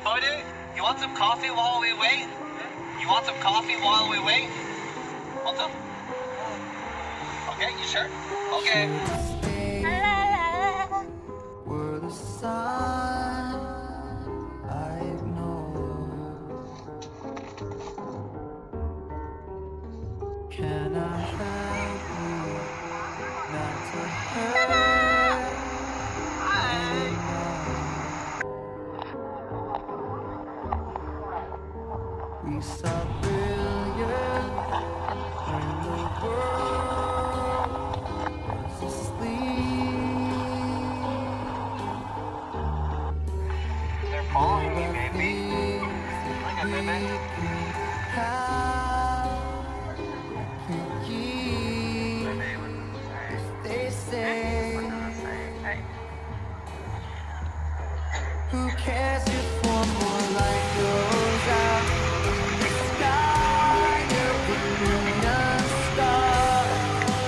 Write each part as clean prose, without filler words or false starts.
buddy, you want some coffee while we wait? You want some coffee while we wait? Want some? Okay, you sure? Okay. We're the sun I ignore. Can I help you not to hurt anymore? We saw brilliant when the world was asleep. They're following me, baby. Look at baby. They say, who cares if one more light goes out in the sky of the million stars?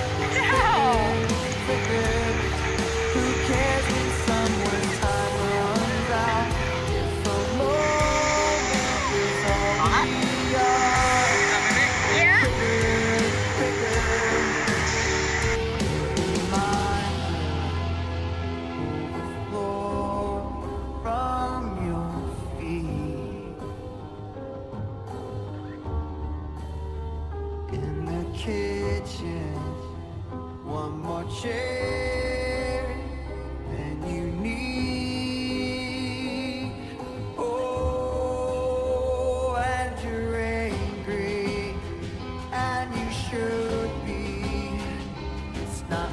Who cares when someone's time runs out? If a moment is all we are. Yeah. From your feet in the kitchen, one more chair than you need. Oh, and you're angry, and you should be. It's not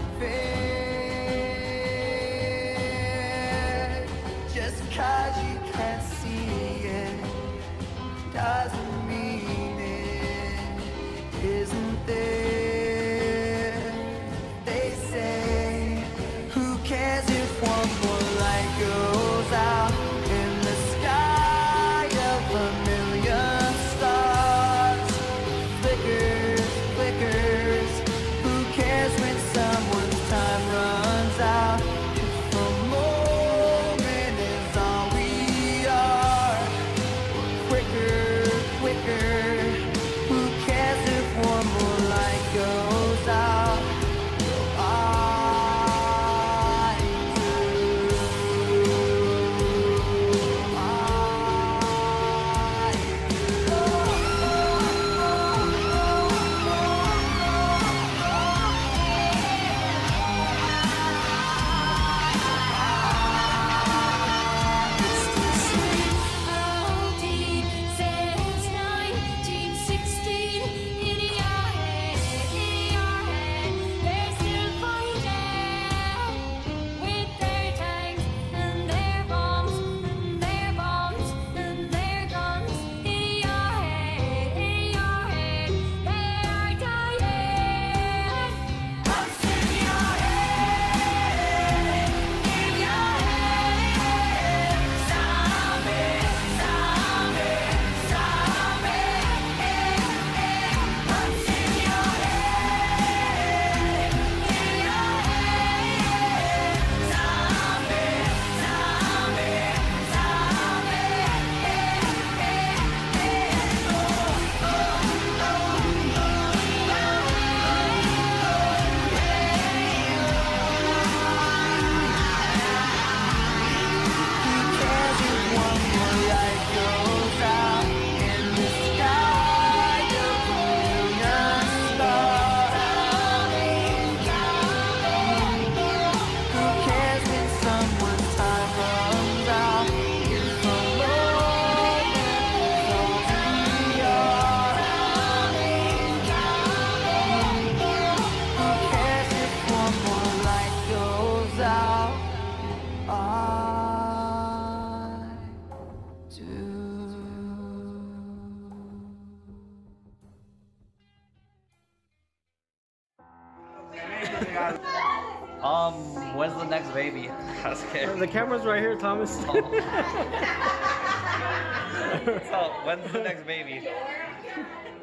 fair. Just 'cause you can't see it doesn't mean it isn't there. They say, who cares if one more light goes out in the sky of a million stars? Flickers, flickers. Who cares when someone's time runs out? If a moment is all we are. Quicker, quicker. Who cares if one more light goes out? I do. Since 1916, in your head, they're still fighting with their tanks and their bombs and their bombs and their guns. In your head, they are dying. What's in your head? In your head, zombie, zombie, zombie. What's in your head? In your head, zombie, zombie, When's the next baby? I was scared. The camera's right here, Thomas. So, when's the next baby?